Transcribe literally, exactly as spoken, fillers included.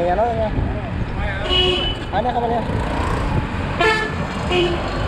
แล้วไงอันนี้เข้ามาเนี่ย